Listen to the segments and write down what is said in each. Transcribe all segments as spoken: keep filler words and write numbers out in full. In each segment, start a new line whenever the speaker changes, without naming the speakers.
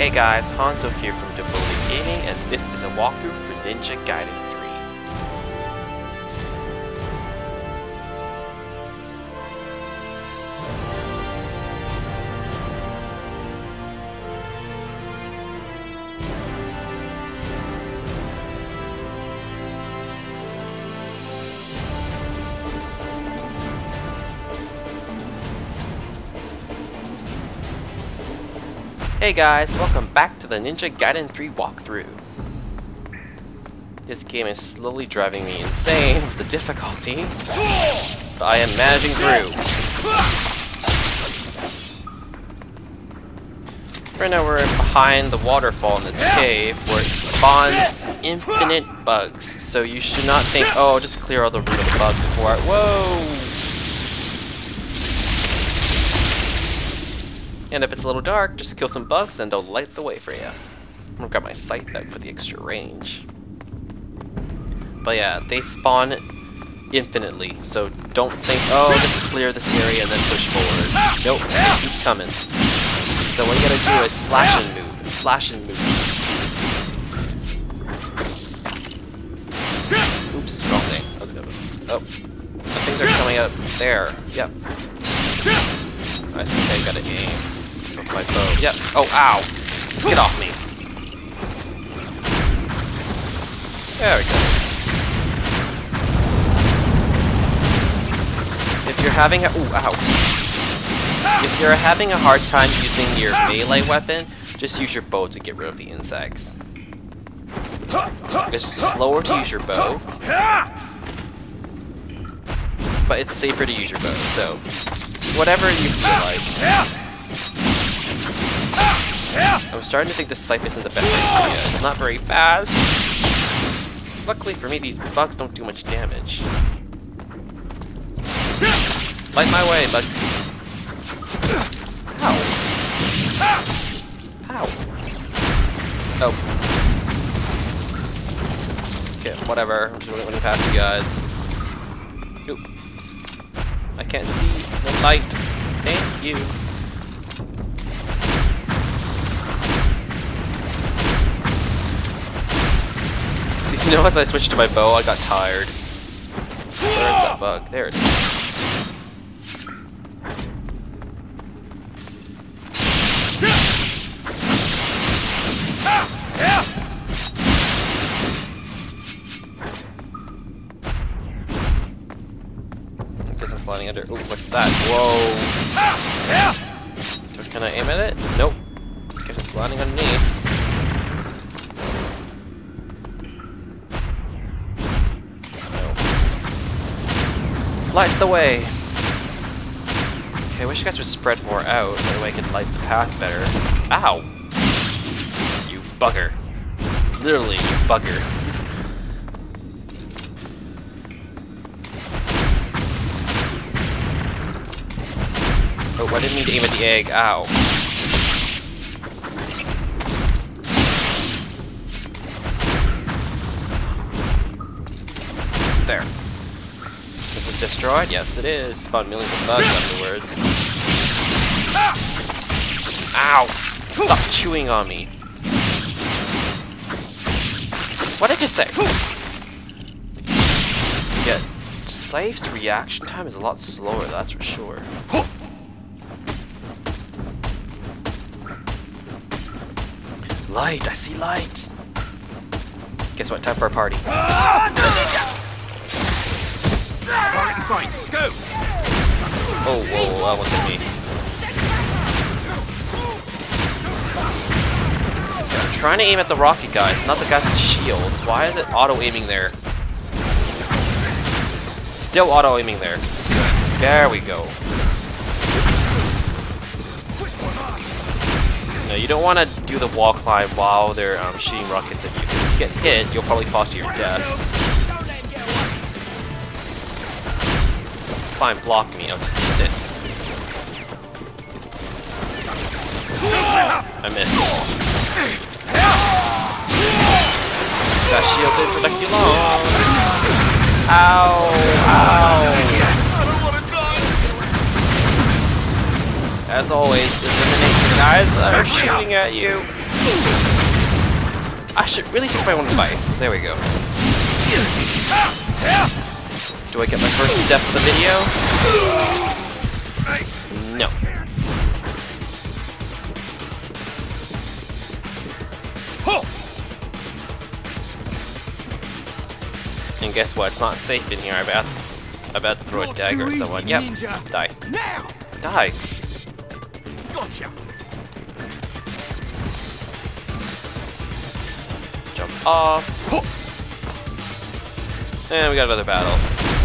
Hey guys, Hanzo here from Devoted Gaming, and this is a walkthrough for Ninja Gaiden three. Hey guys, welcome back to the Ninja Gaiden three walkthrough. This game is slowly driving me insane with the difficulty, but I am managing through. Right now we're behind the waterfall in this cave where it spawns infinite bugs, so you should not think, oh, just clear all the root of the bug before I- whoa! And if it's a little dark, just kill some bugs and they'll light the way for you. I'm gonna grab my sight out for the extra range. But yeah, they spawn infinitely, so don't think, oh, just clear this area and then push forward. Nope, they keep coming. So what you gotta do is slash and move, slash and move. Oops, wrong thing. That was a good one. Oh, the things are coming out there. Yep. I think I gotta aim. With my bow. Yep. Oh, ow! Get off me! There we go. If you're having a ooh, ow! If you're having a hard time using your melee weapon, just use your bow to get rid of the insects. It's slower to use your bow, but it's safer to use your bow. So, whatever you feel like. I'm starting to think this scythe isn't the best idea. It's not very fast. Luckily for me, these bugs don't do much damage. Light my way, bugs. Ow. Ow. Oh. Okay, whatever. I'm just running past you guys. Oop. I can't see the light. Thank you. See, you know, as I switched to my bow, I got tired. Where is that bug? There it is. I guess I'm sliding under. Ooh, what's that? Whoa! Can I aim at it? Nope. I guess I'm sliding underneath. Light the way! Okay, I wish you guys would spread more out, that way I can light the path better. Ow! You bugger. Literally, you bugger. Oh, I didn't mean to aim at the egg. Ow. There. Is it destroyed? Yes, it is. Spawned millions of bugs afterwards. Ow! Stop chewing on me. What did I just say? Yeah, Scythe's reaction time is a lot slower, that's for sure. Light! I see light! Guess what? Time for a party.
Target in sight! Go!
Oh, whoa, that wasn't me. Yeah, I'm trying to aim at the rocket guys, not the guys with shields. Why is it auto-aiming there? Still auto-aiming there. There we go. No, you don't want to do the wall climb while they're um, shooting rockets at you. If you get hit, you'll probably fall to your death. Fine, block me. I'll just do this. I missed. That shield didn't protect you long. Ow! Ow! As always, eliminate the guys that are shooting at you. I should really take my own advice. There we go. Do I get my first death of the video? No. And guess what? It's not safe in here. I bet I bet to throw a dagger at someone. Yep. Die.
Now.
Die.
Gotcha.
Jump off. And we got another battle.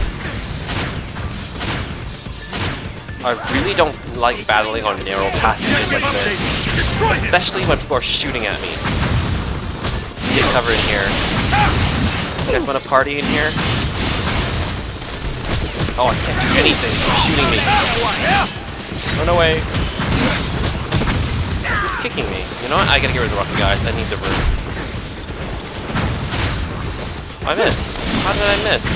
I really don't like battling on narrow passages like this. Especially when people are shooting at me. Get cover in here. You guys want to party in here? Oh, I can't do anything. They're shooting me. Run away. Who's kicking me? You know what? I gotta get rid of the rocket guys. I need the room. I missed. How did I miss?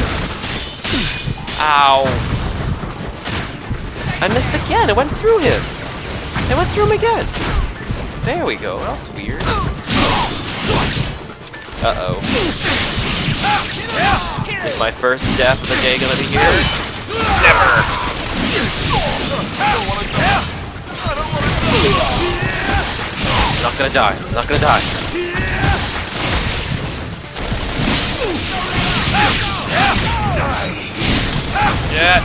Ow. I missed again. It went through him. It went through him again. There we go. That was weird. Uh-oh. Is my first death of the day gonna be here? Never! I'm not gonna die. I'm not gonna die. Yeah.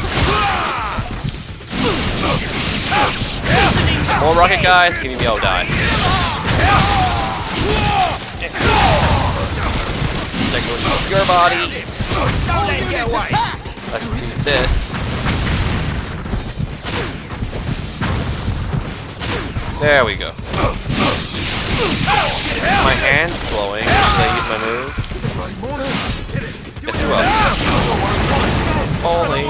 More rocket guys. Give me oh die. There goes your body. Let's do this. There we go. My hand's glowing. Should I use my move? Yes, we will. Holy.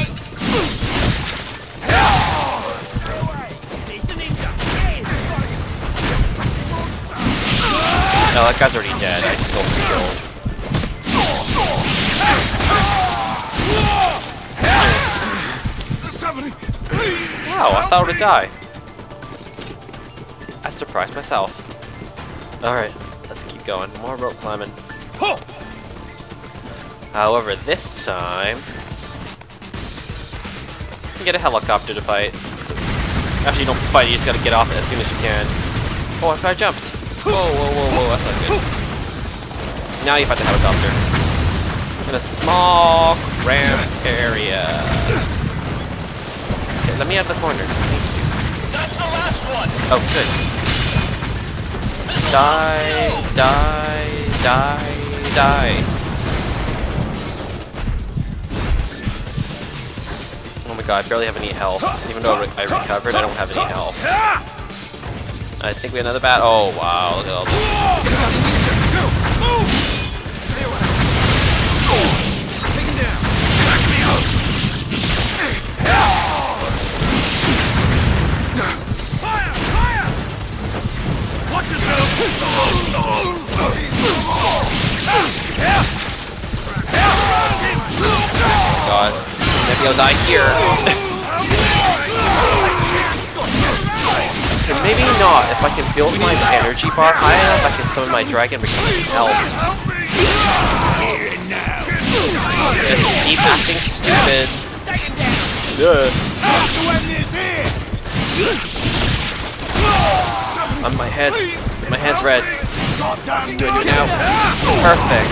No, that guy's already dead. I just go for killed. Wow, I thought I would die. I surprised myself. Alright, let's keep going. More rope climbing. However, this time you get a helicopter to fight. So, actually, you don't fight, you just gotta get off it as soon as you can. Oh, I thought I jumped. Whoa, whoa, whoa, whoa, that's not good. Now you fight the helicopter. In a small, cramped area. Okay, let me out the corner.
That's the last one.
Oh, good. Die, die, die, die. Oh my god, I barely have any health. Even though I, re I recovered, I don't have any health. I think we have another bat. Oh wow, look at all this.
Watch yourself!
God, maybe I'll die here. So maybe not. If I can build my energy bar high enough, I can summon my dragon become health. Just keep acting stupid. Yeah. On my head. My head's red. Do I do it now? Perfect.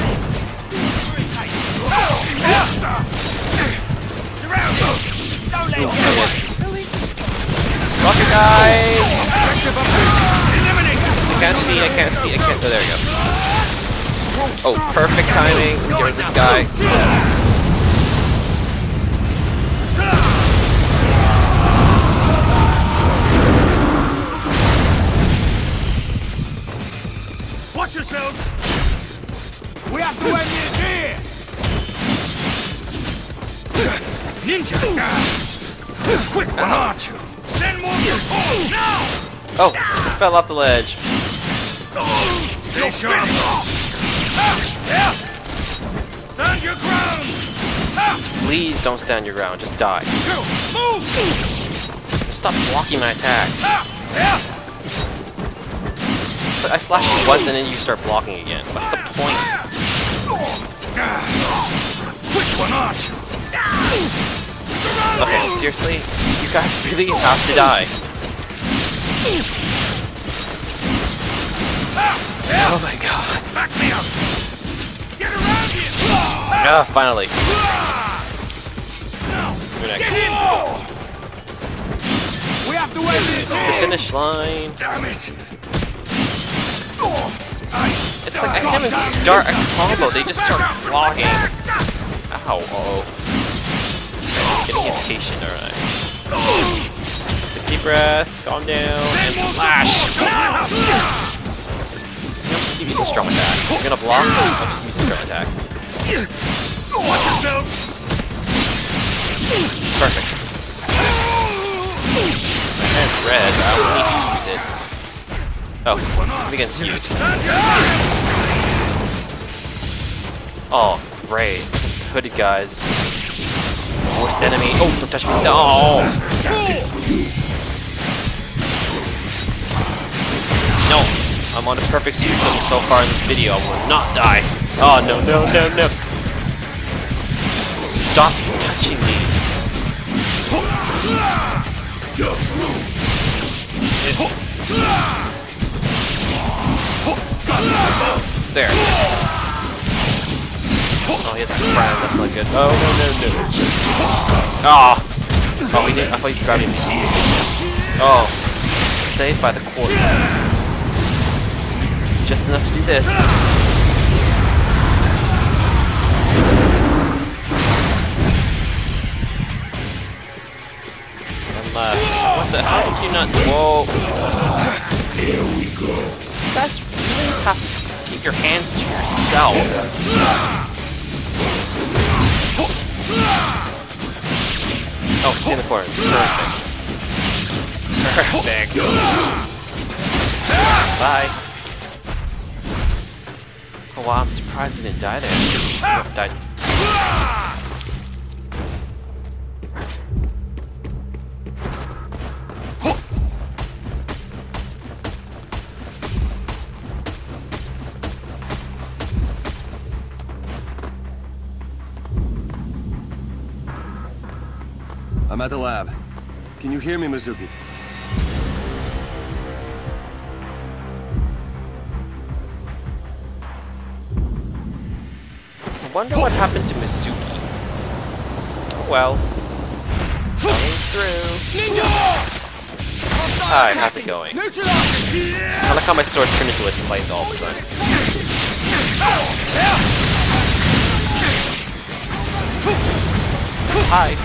Ooh, I missed. Rocket guy! I can't see, I can't see, I can't. Oh, there we go. Oh, perfect timing. Get rid of this guy.
Watch yourselves! We have to end this here! Ninja! Quick one, aren't you? Send more support now!
Oh, fell off the ledge.
Stay sharp! Stand your ground!
Please don't stand your ground, just die.
Move!
Stop blocking my attacks. like I slash you once and then you start blocking again. What's the point?
Which one aren't you?
Okay, seriously? You guys really have to die. Oh my god.
Back me up! Get around here!
Ah, finally. Who next?
We have to win this!
The finish line.
Damn it!
It's like I can't even start a combo, they just start blocking. Ow, uh-oh. Getting impatient, alright. Take a deep breath, calm down, and slash! I'm just keep using strong attacks. You're gonna block, I'll just use strong attacks.
Watch yourselves!
Perfect. My hand's red, but I don't need to use it. Oh, I'm against you. Oh, great. Hooded guys. Worst enemy. Oh, don't touch me. No! No! I'm on a perfect streak so far in this video. I will not die. Oh, no, no, no, no. Stop touching me. There. Oh, he has a friend. That's not good. Oh, no, no, no. Oh! Oh, he didn't. I thought he was grabbing me. Oh. Saved by the corpse. Just enough to do this. And left. What the hell did you not. Whoa.
Here we go.
You guys really have to keep your hands to yourself. Oh, stay in the corner. Perfect. Perfect. Bye. Oh wow, I'm surprised he didn't die there. Oh, died.
I'm at the lab. Can you hear me, Mizuki?
I wonder what happened to Mizuki. Oh well. Coming through.
Ninja!
Hi, how's it going? I like how my sword turned into a scythe all of a sudden. Hi.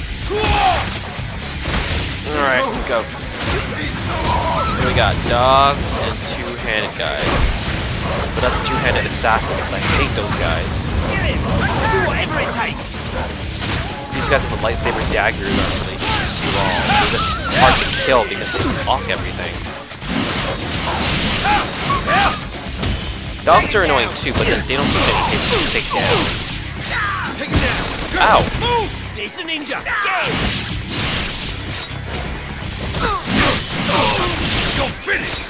Alright, let's go. Here we got dogs and two-handed guys. But not the two-handed assassins. I hate those guys.
Do whatever it takes!
These guys with the lightsaber daggers aren't really strong. They're just hard to kill because they block everything. Dogs are annoying too, but then they don't take any hits to take down.
Take him down!
Ow!
Move! There's the ninja! Get! You're finished!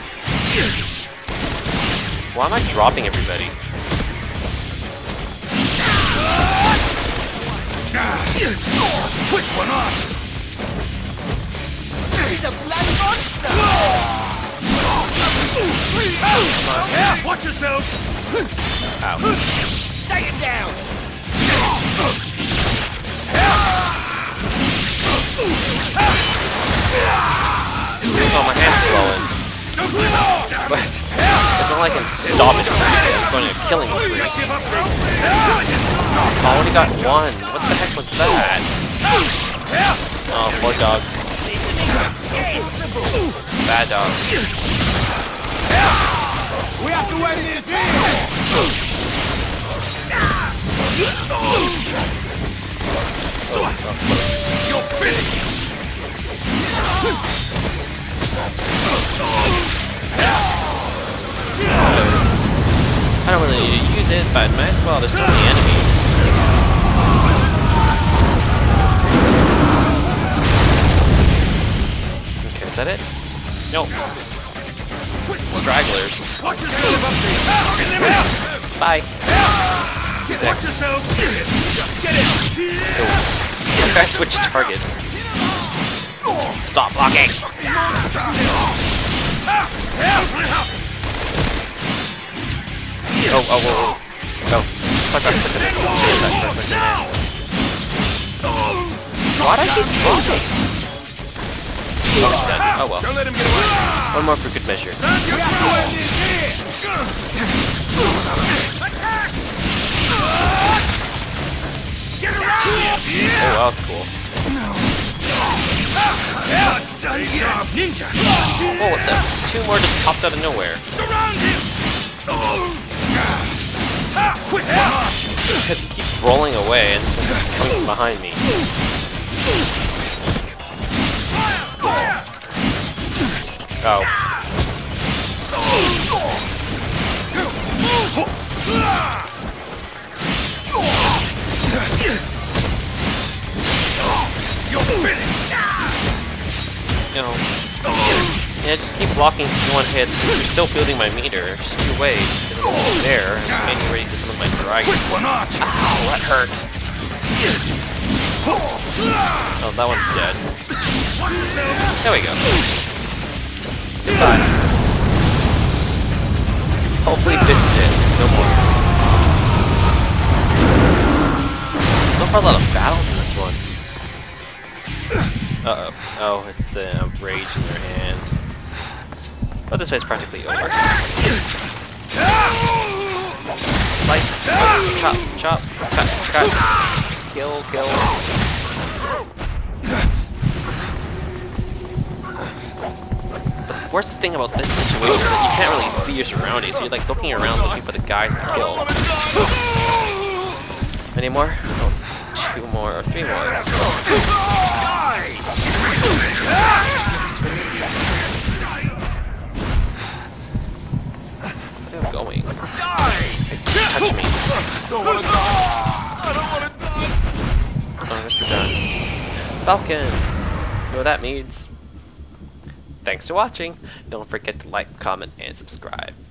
Why am I dropping everybody?
Quick one, Art! He's a bloody monster! Watch yourselves!
Ow.
Take him down!
Oh, my hand's blowing. But it's not like I can stop it. It's going to a killing spree. Oh, I only got one. What the heck was that? Oh, more dogs. Bad dogs.
We have to win this here!
Oh, that was close.
You're finished!
I don't really need to use it, but might as well. There's so many enemies. Okay, is that it? Nope. stragglers.
Watch yourself up there! Get them out!
Bye.
Watch yourselves! Get it!
You guys switch targets. Stop blocking! Oh, oh, whoa, whoa. Oh, fuck off. Why'd I keep dropping? Oh, it's dead. Oh well.
Don't let him get away!
One more for good measure.
Get around here!
Oh, well, that's cool.
Ninja!
Oh, what the? Two more just popped out of nowhere.
Surround him! Quick,
Because he keeps rolling away and this one's just coming from behind me. Oh. No. Yeah, just keep blocking one hit because you're still building my meter. Just you wait. Get it over there. I'm getting ready to summon my dragon. Ow, that hurt. Oh, that one's dead. There we go. Goodbye. Hopefully this is it. No more. So far a lot of battles in this one. Uh-oh. Oh, it's the uh, rage in their hand. But this fight's practically over. Slice, chop, chop, cut, cut. Kill, kill. But the worst thing about this situation is that you can't really see your surroundings, so you're like looking around looking for the guys to kill. Any more? Oh, two more, or three more. Where are they going? Touch me.
Don't wanna die! I don't wanna die!
Oh, I guess we're done. Falcon! You know what that means. Thanks for watching. Don't forget to like, comment, and subscribe.